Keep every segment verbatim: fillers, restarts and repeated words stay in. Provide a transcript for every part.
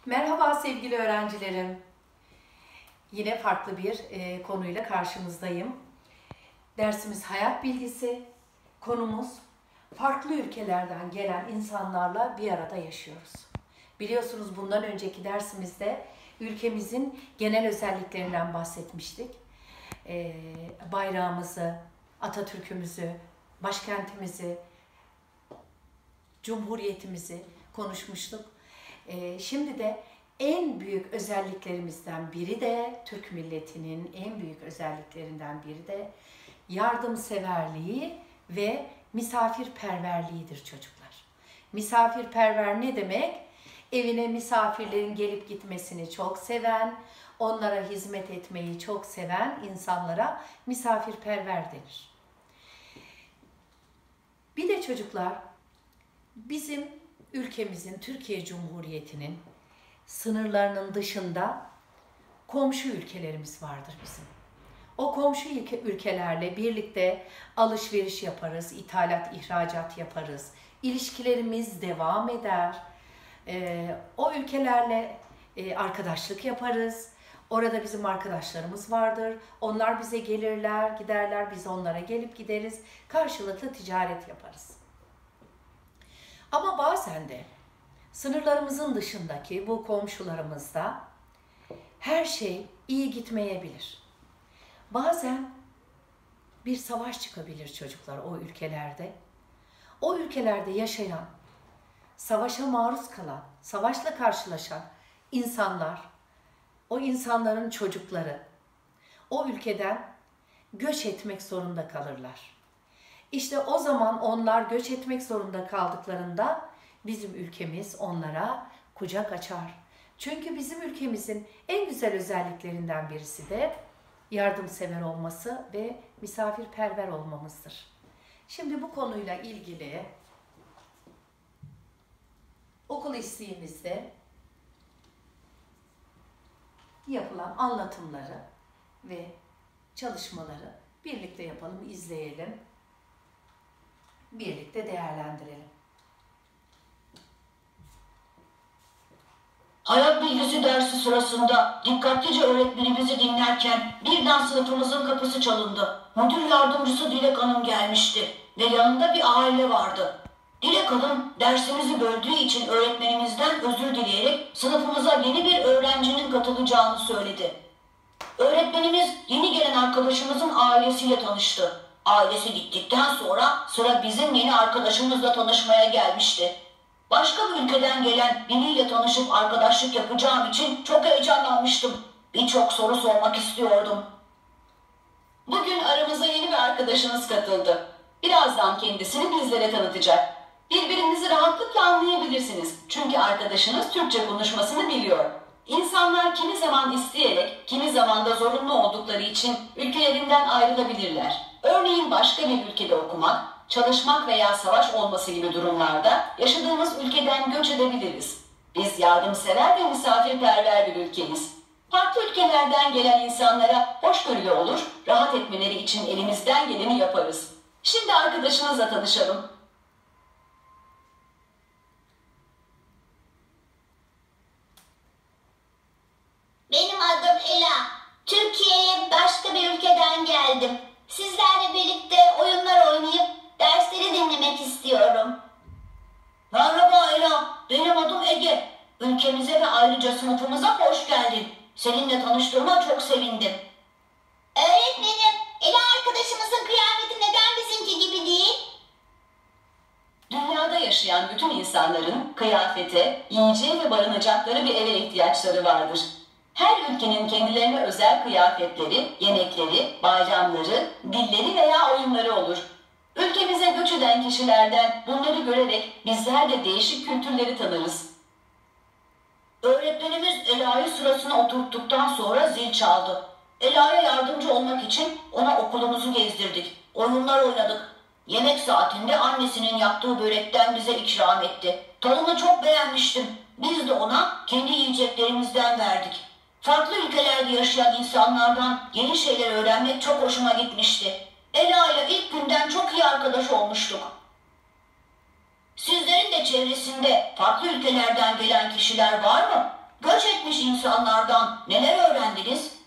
Merhaba sevgili öğrencilerim. Yine farklı bir e, konuyla karşınızdayım. Dersimiz hayat bilgisi. Konumuz farklı ülkelerden gelen insanlarla bir arada yaşıyoruz. Biliyorsunuz bundan önceki dersimizde ülkemizin genel özelliklerinden bahsetmiştik. E, bayrağımızı, Atatürk'ümüzü, başkentimizi, cumhuriyetimizi konuşmuştuk. Ee, şimdi de en büyük özelliklerimizden biri de Türk milletinin en büyük özelliklerinden biri de yardımseverliği ve misafirperverliğidir çocuklar. Misafirperver ne demek? Evine misafirlerin gelip gitmesini çok seven, onlara hizmet etmeyi çok seven insanlara misafirperver denir. Bir de çocuklar, bizim ülkemizin, Türkiye Cumhuriyeti'nin sınırlarının dışında komşu ülkelerimiz vardır bizim. O komşu ülkelerle birlikte alışveriş yaparız, ithalat, ihracat yaparız. İlişkilerimiz devam eder. Ee, o ülkelerle e, arkadaşlık yaparız. Orada bizim arkadaşlarımız vardır. Onlar bize gelirler, giderler. Biz onlara gelip gideriz. Karşılıklı ticaret yaparız. Ama bazen de sınırlarımızın dışındaki bu komşularımızda her şey iyi gitmeyebilir. Bazen bir savaş çıkabilir çocuklar o ülkelerde. O ülkelerde yaşayan, savaşa maruz kalan, savaşla karşılaşan insanlar, o insanların çocukları o ülkeden göç etmek zorunda kalırlar. İşte o zaman onlar göç etmek zorunda kaldıklarında bizim ülkemiz onlara kucak açar. Çünkü bizim ülkemizin en güzel özelliklerinden birisi de yardımsever olması ve misafirperver olmamızdır. Şimdi bu konuyla ilgili okul isteğimizde yapılan anlatımları ve çalışmaları birlikte yapalım, izleyelim. Birlikte değerlendirelim. Hayat bilgisi dersi sırasında dikkatlice öğretmenimizi dinlerken birden sınıfımızın kapısı çalındı. Müdür yardımcısı Dilek Hanım gelmişti ve yanında bir aile vardı. Dilek Hanım dersimizi böldüğü için öğretmenimizden özür dileyerek sınıfımıza yeni bir öğrencinin katılacağını söyledi. Öğretmenimiz yeni gelen arkadaşımızın ailesiyle tanıştı. Ailesi gittikten sonra sıra bizim yeni arkadaşımızla tanışmaya gelmişti. Başka bir ülkeden gelen biriyle tanışıp arkadaşlık yapacağım için çok heyecanlanmıştım. Birçok soru sormak istiyordum. Bugün aramıza yeni bir arkadaşımız katıldı. Birazdan kendisini bizlere tanıtacak. Birbirinizi rahatlıkla anlayabilirsiniz. Çünkü arkadaşınız Türkçe konuşmasını biliyor. İnsanlar kimi zaman isteyerek, kimi zaman da zorunlu oldukları için ülkelerinden ayrılabilirler. Örneğin başka bir ülkede okumak, çalışmak veya savaş olması gibi durumlarda yaşadığımız ülkeden göç edebiliriz. Biz yardımsever ve misafirperver bir ülkeyiz. Farklı ülkelerden gelen insanlara hoşgörülü olur, rahat etmeleri için elimizden geleni yaparız. Şimdi arkadaşınızla tanışalım. Benim adım Ela. Türkiye'ye başka bir ülkeden geldim. Sizlerle birlikte oyunlar oynayıp dersleri dinlemek istiyorum. Merhaba Ela, benim adım Ege. Ülkemize ve ayrıca sınıfımıza hoş geldin. Seninle tanıştığıma çok sevindim. Öğretmenim, Ela arkadaşımızın kıyafeti neden bizimki gibi değil? Dünyada yaşayan bütün insanların kıyafete, yiyeceğe ve barınacakları bir eve ihtiyaçları vardır. Her ülkenin kendilerine özel kıyafetleri, yemekleri, bayramları, dilleri veya oyunları olur. Ülkemize göç eden kişilerden bunları görerek bizler de değişik kültürleri tanırız. Öğretmenimiz Ela'yı sırasına oturttuktan sonra zil çaldı. Ela'ya yardımcı olmak için ona okulumuzu gezdirdik. Oyunlar oynadık. Yemek saatinde annesinin yaptığı börekten bize ikram etti. Tadını çok beğenmiştim. Biz de ona kendi yiyeceklerimizden verdik. Farklı ülkelerde yaşayan insanlardan yeni şeyler öğrenmek çok hoşuma gitmişti. Ela ile ilk günden çok iyi arkadaş olmuştuk. Sizlerin de çevresinde farklı ülkelerden gelen kişiler var mı? Göç etmiş insanlardan neler öğrendiniz?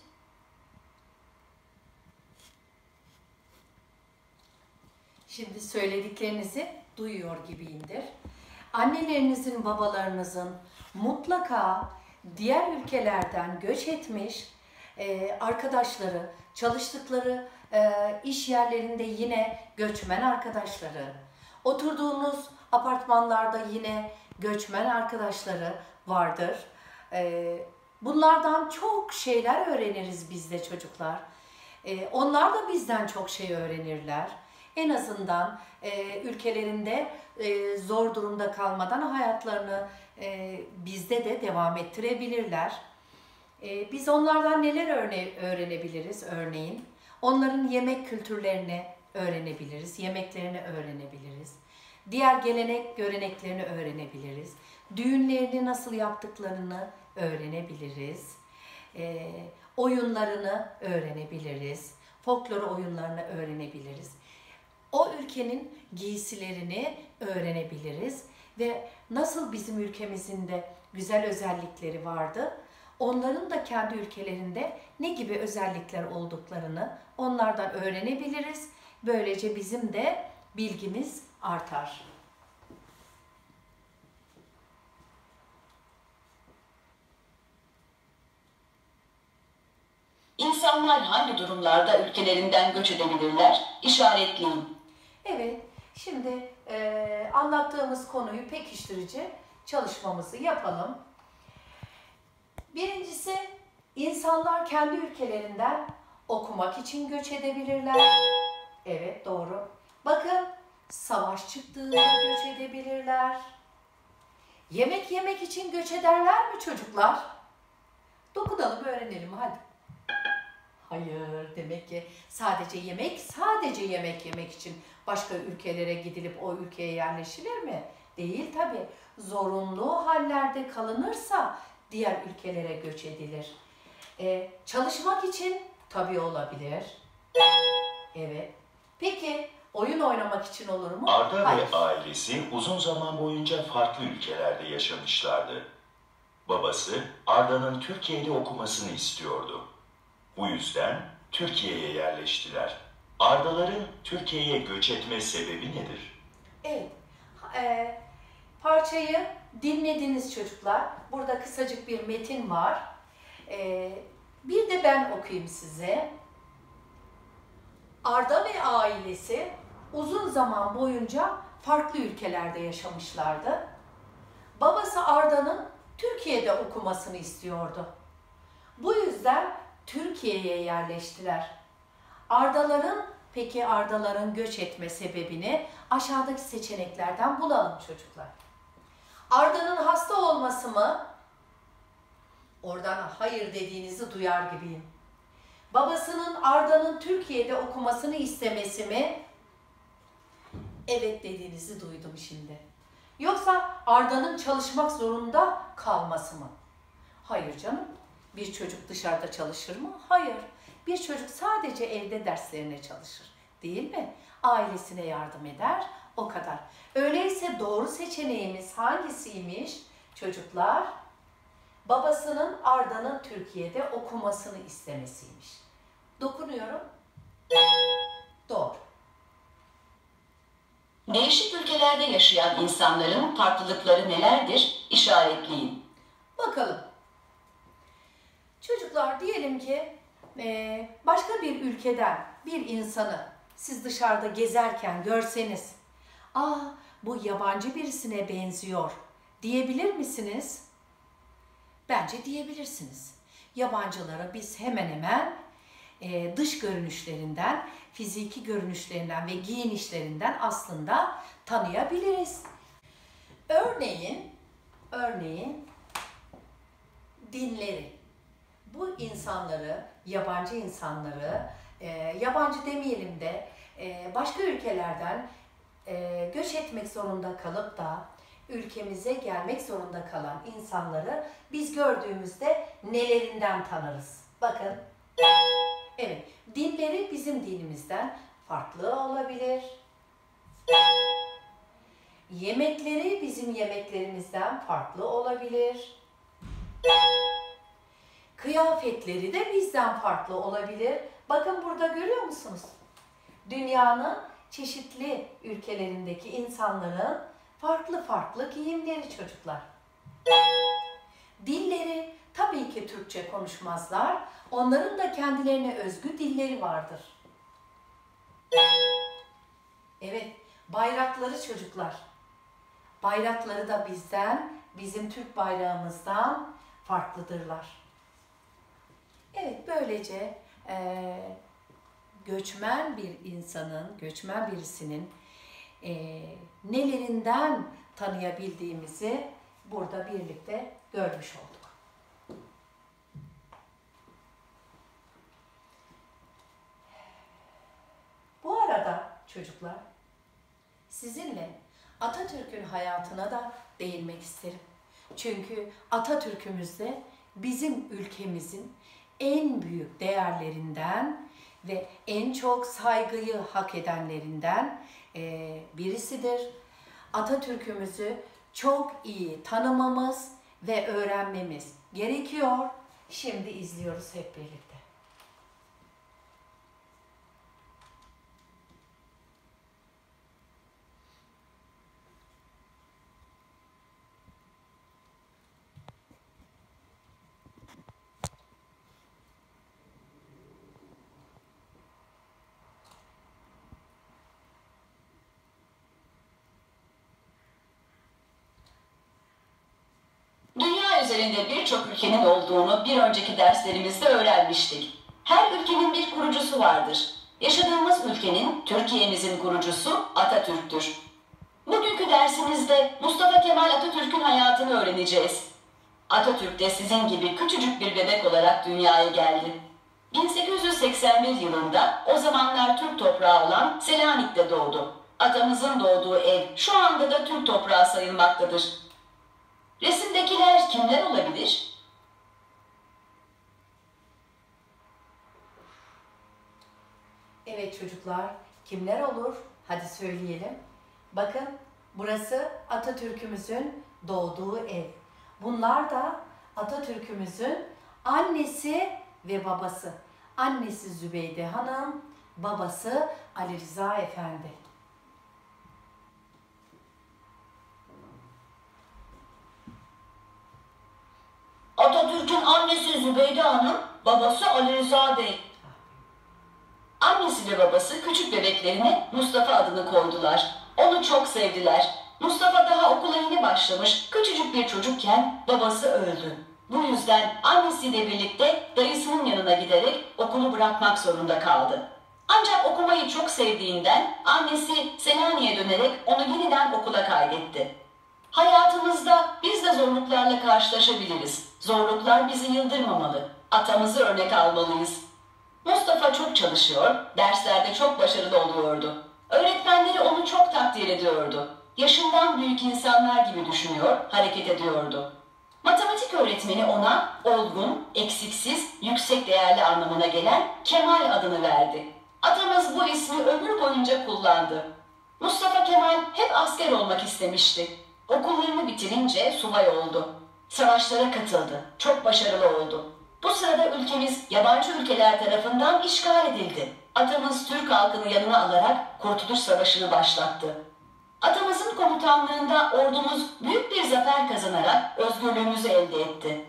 Şimdi söylediklerinizi duyuyor gibiyimdir. Annelerinizin, babalarınızın mutlaka diğer ülkelerden göç etmiş e, arkadaşları, çalıştıkları e, iş yerlerinde yine göçmen arkadaşları, oturduğunuz apartmanlarda yine göçmen arkadaşları vardır. E, bunlardan çok şeyler öğreniriz biz de çocuklar. E, onlar da bizden çok şey öğrenirler. En azından e, ülkelerinde e, zor durumda kalmadan hayatlarını e, bizde de devam ettirebilirler. E, biz onlardan neler örne öğrenebiliriz örneğin? Onların yemek kültürlerini öğrenebiliriz, yemeklerini öğrenebiliriz. Diğer gelenek göreneklerini öğrenebiliriz. Düğünlerini nasıl yaptıklarını öğrenebiliriz. E, oyunlarını öğrenebiliriz. Folklor oyunlarını öğrenebiliriz. O ülkenin giysilerini öğrenebiliriz ve nasıl bizim ülkemizin de güzel özellikleri vardı, onların da kendi ülkelerinde ne gibi özellikler olduklarını onlardan öğrenebiliriz. Böylece bizim de bilgimiz artar. İnsanlar hangi durumlarda ülkelerinden göç edebilirler? İşaretleyin. Evet, şimdi e, anlattığımız konuyu pekiştirici çalışmamızı yapalım. Birincisi, insanlar kendi ülkelerinden okumak için göç edebilirler. Evet, doğru. Bakın, savaş çıktığında göç edebilirler. Yemek yemek için göç ederler mi çocuklar? Dokunalım, öğrenelim hadi. Hayır, demek ki sadece yemek, sadece yemek yemek için başka ülkelere gidilip o ülkeye yerleşilir mi? Değil tabii. Zorunlu hallerde kalınırsa diğer ülkelere göç edilir. Ee, çalışmak için tabii olabilir. Evet. Peki oyun oynamak için olur mu? Arda Hayır. ve ailesi uzun zaman boyunca farklı ülkelerde yaşamışlardı. Babası Arda'nın Türkiye'de okumasını istiyordu. Bu yüzden Türkiye'ye yerleştiler. Arda'ların Türkiye'ye göç etme sebebi nedir? Evet. E, parçayı dinlediniz çocuklar. Burada kısacık bir metin var. E, bir de ben okuyayım size. Arda ve ailesi uzun zaman boyunca farklı ülkelerde yaşamışlardı. Babası Arda'nın Türkiye'de okumasını istiyordu. Bu yüzden Türkiye'ye yerleştiler. Ardaların, peki Ardaların göç etme sebebini aşağıdaki seçeneklerden bulalım çocuklar. Arda'nın hasta olması mı? Oradan hayır dediğinizi duyar gibiyim. Babasının Arda'nın Türkiye'de okumasını istemesi mi? Evet dediğinizi duydum şimdi. Yoksa Arda'nın çalışmak zorunda kalması mı? Hayır canım. Bir çocuk dışarıda çalışır mı? Hayır. Bir çocuk sadece evde derslerine çalışır. Değil mi? Ailesine yardım eder. O kadar. Öyleyse doğru seçeneğimiz hangisiymiş çocuklar? Babasının Arda'nın Türkiye'de okumasını istemesiymiş. Dokunuyorum. Doğru. Değişik ülkelerde yaşayan insanların farklılıkları nelerdir? İşaretleyin. Bakalım. Çocuklar diyelim ki başka bir ülkeden bir insanı siz dışarıda gezerken görseniz, aa bu yabancı birisine benziyor diyebilir misiniz? Bence diyebilirsiniz. Yabancıları biz hemen hemen dış görünüşlerinden, fiziki görünüşlerinden ve giyinişlerinden aslında tanıyabiliriz. Örneğin, örneğin dinleri. Bu insanları, yabancı insanları, e, yabancı demeyelim de e, başka ülkelerden e, göç etmek zorunda kalıp da ülkemize gelmek zorunda kalan insanları biz gördüğümüzde nelerinden tanırız? Bakın, evet, dinleri bizim dinimizden farklı olabilir. Yemekleri bizim yemeklerimizden farklı olabilir. Kıyafetleri de bizden farklı olabilir. Bakın burada görüyor musunuz? Dünyanın çeşitli ülkelerindeki insanların farklı farklı giyimleri çocuklar. Dilleri tabii ki Türkçe konuşmazlar. Onların da kendilerine özgü dilleri vardır. Evet, bayrakları çocuklar. Bayrakları da bizden, bizim Türk bayrağımızdan farklıdırlar. Evet, böylece e, göçmen bir insanın, göçmen birisinin e, nelerinden tanıyabildiğimizi burada birlikte görmüş olduk. Bu arada çocuklar, sizinle Atatürk'ün hayatına da değinmek isterim. Çünkü Atatürk'ümüz de bizim ülkemizin en büyük değerlerinden ve en çok saygıyı hak edenlerinden birisidir. Atatürk'ümüzü çok iyi tanımamız ve öğrenmemiz gerekiyor. Şimdi izliyoruz hep birlikte. Dünya üzerinde birçok ülkenin olduğunu bir önceki derslerimizde öğrenmiştik. Her ülkenin bir kurucusu vardır. Yaşadığımız ülkenin, Türkiye'mizin kurucusu Atatürk'tür. Bugünkü dersimizde Mustafa Kemal Atatürk'ün hayatını öğreneceğiz. Atatürk de sizin gibi küçücük bir bebek olarak dünyaya geldi. bin sekiz yüz seksen bir yılında o zamanlar Türk toprağı olan Selanik'te doğdu. Atamızın doğduğu ev şu anda da Türk toprağı sayılmaktadır. Resimdekiler kimler olabilir? Evet çocuklar, kimler olur? Hadi söyleyelim. Bakın, burası Atatürk'ümüzün doğduğu ev. Bunlar da Atatürk'ümüzün annesi ve babası. Annesi Zübeyde Hanım, babası Ali Rıza Efendi. Atatürk'ün annesi Zübeyde Hanım, babası Ali Rıza Bey. Annesi ve babası küçük bebeklerine Mustafa adını koydular. Onu çok sevdiler. Mustafa daha okula yeni başlamış, küçücük bir çocukken babası öldü. Bu yüzden annesiyle birlikte dayısının yanına giderek okulu bırakmak zorunda kaldı. Ancak okumayı çok sevdiğinden annesi Selanik'e dönerek onu yeniden okula kaydetti. Hayatımızda biz de zorluklarla karşılaşabiliriz. Zorluklar bizi yıldırmamalı. Atamızı örnek almalıyız. Mustafa çok çalışıyor, derslerde çok başarılı oluyordu. Öğretmenleri onu çok takdir ediyordu. Yaşından büyük insanlar gibi düşünüyor, hareket ediyordu. Matematik öğretmeni ona olgun, eksiksiz, yüksek değerli anlamına gelen Kemal adını verdi. Atamız bu ismi ömür boyunca kullandı. Mustafa Kemal hep asker olmak istemişti. Okullarını bitirince subay oldu. Savaşlara katıldı. Çok başarılı oldu. Bu sırada ülkemiz yabancı ülkeler tarafından işgal edildi. Atamız Türk halkını yanına alarak Kurtuluş Savaşı'nı başlattı. Atamızın komutanlığında ordumuz büyük bir zafer kazanarak özgürlüğümüzü elde etti.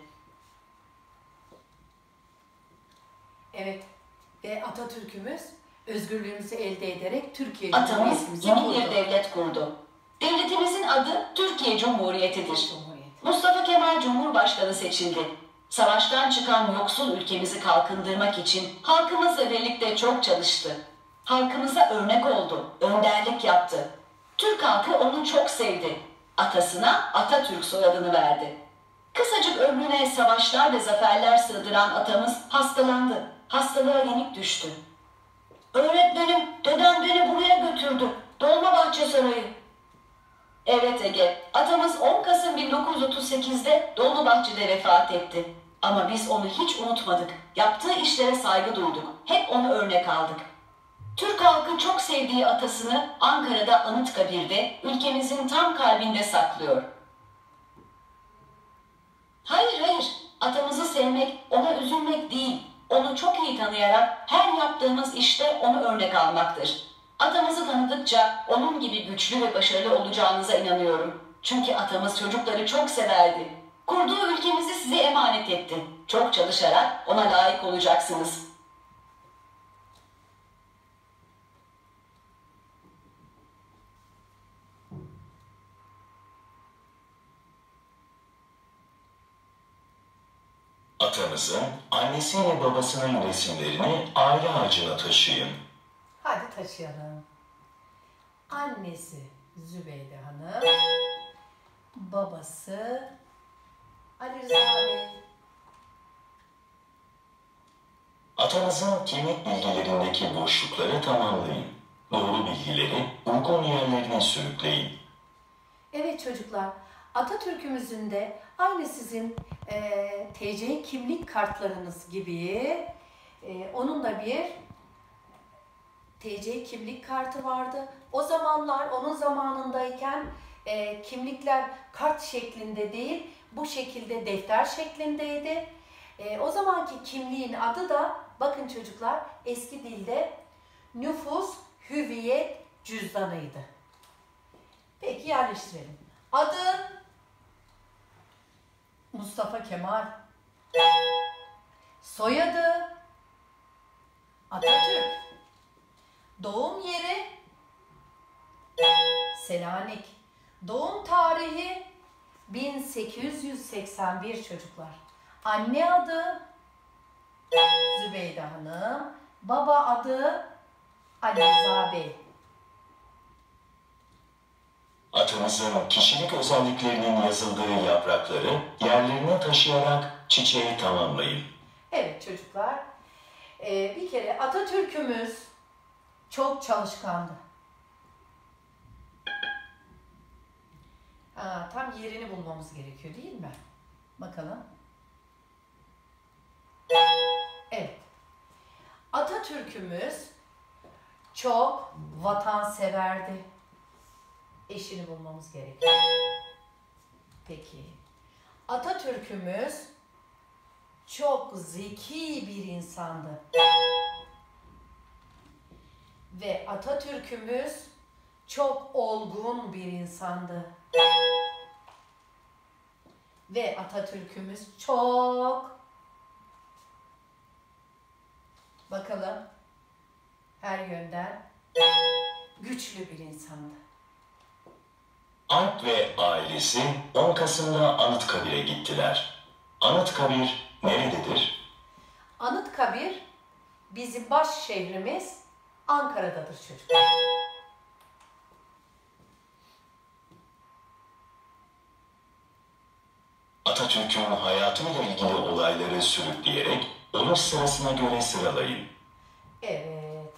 Evet ve Atatürk'ümüz özgürlüğümüzü elde ederek Türkiye Atamız Cumhuriyeti'mizi yeni kurdu. bir devlet kurdu. Devletimizin adı Türkiye Cumhuriyeti'dir. Cumhuriyet. Mustafa Kemal Cumhurbaşkanı seçildi. Savaştan çıkan yoksul ülkemizi kalkındırmak için halkımızla birlikte çok çalıştı. Halkımıza örnek oldu, önderlik yaptı. Türk halkı onu çok sevdi. Atasına Atatürk soyadını verdi. Kısacık ömrüne savaşlar ve zaferler sığdıran atamız hastalandı. Hastalığa yenik düştü. Öğretmenim, dedem beni buraya götürdü. Dolmabahçe Sarayı. Evet Ege, atamız on Kasım bin dokuz yüz otuz sekiz'de Dolmabahçe'de vefat etti. Ama biz onu hiç unutmadık. Yaptığı işlere saygı duyduk. Hep onu örnek aldık. Türk halkı çok sevdiği atasını Ankara'da Anıtkabir'de ülkemizin tam kalbinde saklıyor. Hayır hayır, sevmek, ona üzülmek değil, onu çok iyi tanıyarak her yaptığımız işte onu örnek almaktır. Atamızı tanıdıkça onun gibi güçlü ve başarılı olacağınıza inanıyorum. Çünkü atamız çocukları çok severdi. Kurduğu ülkemizi size emanet etti. Çok çalışarak ona layık olacaksınız. Atanızın annesiyle babasının resimlerini aile ağacına taşıyın. Hadi taşıyalım. Annesi Zübeyde Hanım, babası Ali Rıza Bey. Atanızın kimlik bilgilerindeki boşlukları tamamlayın. Doğru bilgileri uygun yerlerine sürükleyin. Evet çocuklar, Atatürk'ümüzün de aynı sizin e, T C kimlik kartlarınız gibi e, onun da bir T C kimlik kartı vardı. O zamanlar, onun zamanındayken e, kimlikler kart şeklinde değil, bu şekilde defter şeklindeydi. E, o zamanki kimliğin adı da, bakın çocuklar, eski dilde nüfus hüviyet cüzdanıydı. Peki yerleştirelim. Adı Mustafa Kemal. Soyadı Atatürk. Doğum yeri Selanik. Doğum tarihi bin sekiz yüz seksen bir çocuklar. Anne adı Zübeyde Hanım. Baba adı Ali Rıza Bey. Atınızın kişilik özelliklerinin yazıldığı yaprakları yerlerine taşıyarak çiçeği tamamlayın. Evet çocuklar, ee, bir kere Atatürk'ümüz çok çalışkandı. Aa, tam yerini bulmamız gerekiyor değil mi? Bakalım. Evet. Atatürk'ümüz çok vatanseverdi. Eşini bulmamız gerekiyor. Peki. Atatürk'ümüz çok zeki bir insandı. Ve Atatürk'ümüz çok olgun bir insandı. Ve Atatürk'ümüz çok, bakalım, her yönden güçlü bir insandı. Alp ve ailesi on Kasım'da Anıtkabir'e gittiler. Anıtkabir nerededir? Anıtkabir bizim baş şehrimiz Ankara'dadır çocuklar. Atatürk'ün hayatıyla ilgili olayları sürükleyerek oluş sırasına göre sıralayın. Evet.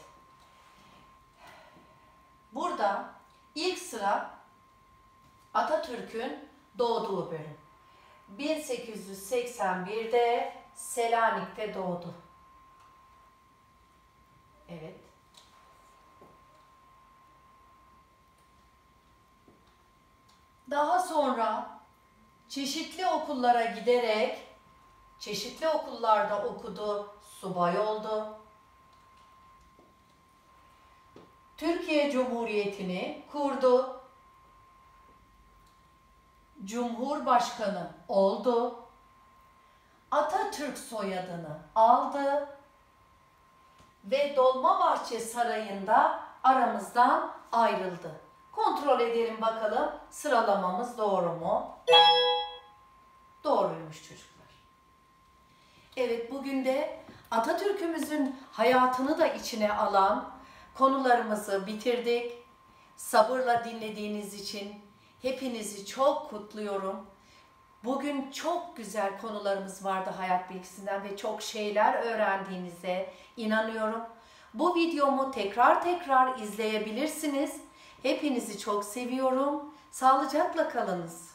Burada ilk sıra Atatürk'ün doğduğu bölüm. bin sekiz yüz seksen bir'de Selanik'te doğdu. Evet. Daha sonra çeşitli okullara giderek çeşitli okullarda okudu, subay oldu. Türkiye Cumhuriyeti'ni kurdu. Cumhurbaşkanı oldu. Atatürk soyadını aldı ve Dolmabahçe Sarayı'nda aramızdan ayrıldı. Kontrol edelim bakalım sıralamamız doğru mu? Doğruymuş çocuklar. Evet, bugün de Atatürk'ümüzün hayatını da içine alan konularımızı bitirdik. Sabırla dinlediğiniz için hepinizi çok kutluyorum. Bugün çok güzel konularımız vardı hayat bilgisinden ve çok şeyler öğrendiğinize inanıyorum. Bu videomu tekrar tekrar izleyebilirsiniz. Hepinizi çok seviyorum. Sağlıcakla kalınız.